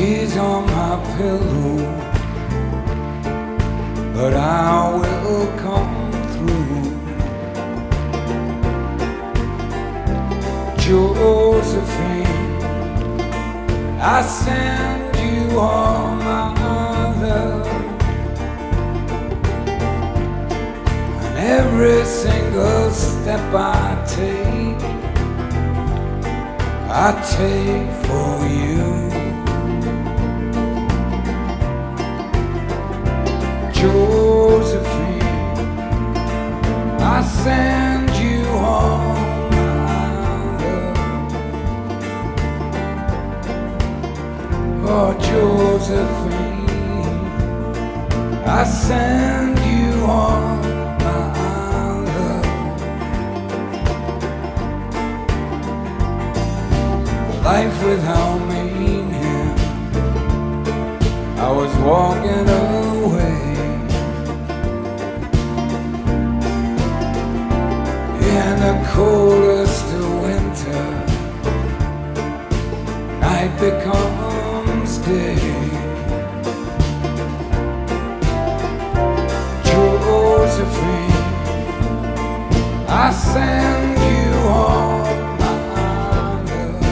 tears on my pillow, but I will come through. Josephine, I send you all my love, and every single step I take for you. Josephine, I send you all my love. Oh, Josephine, I send you all my love. Life without meaning, I was walking away. In the coldest of winter, night becomes day. Josephine, I send you all my love.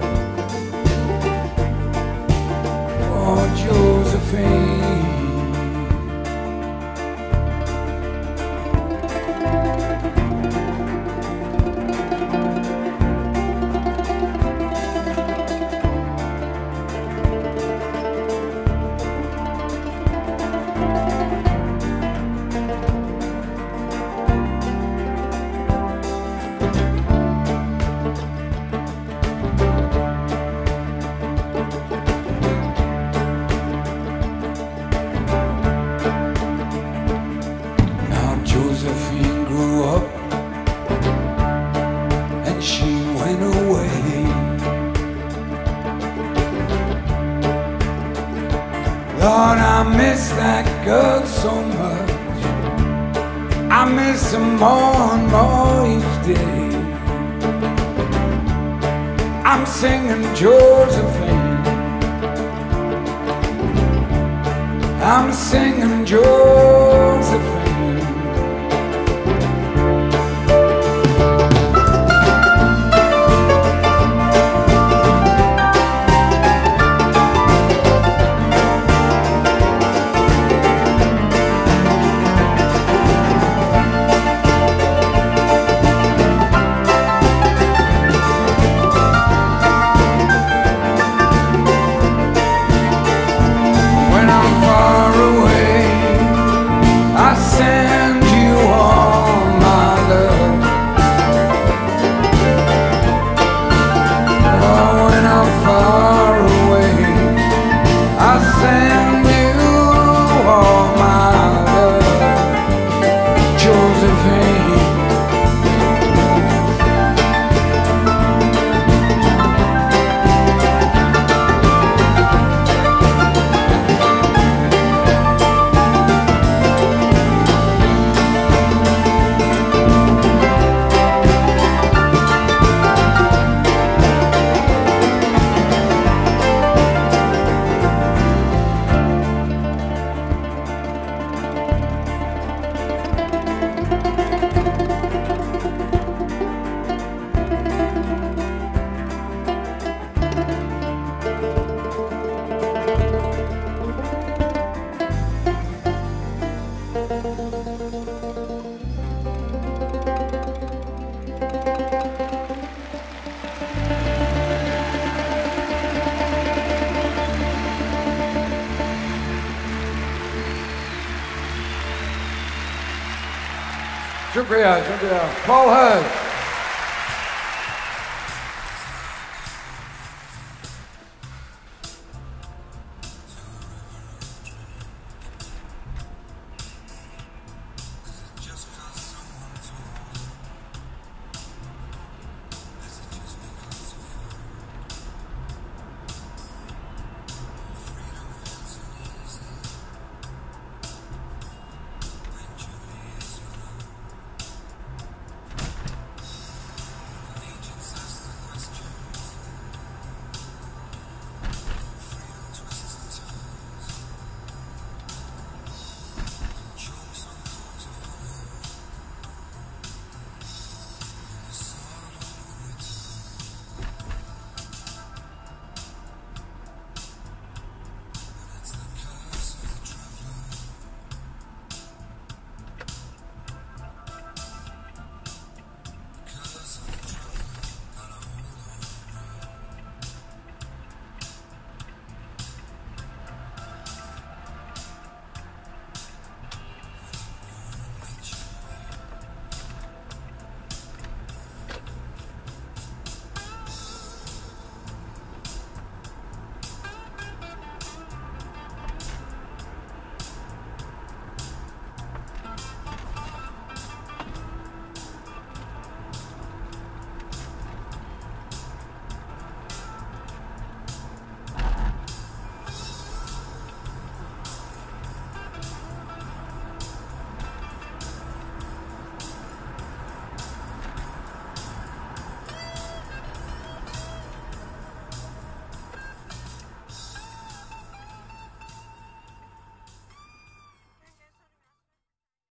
Oh, Josephine. Josephine grew up and she went away. Lord, I miss that girl so much. I miss her more and more each day. I'm singing Josephine, I'm singing Josephine. शुक्रिया शुक्रिया Paul Hurd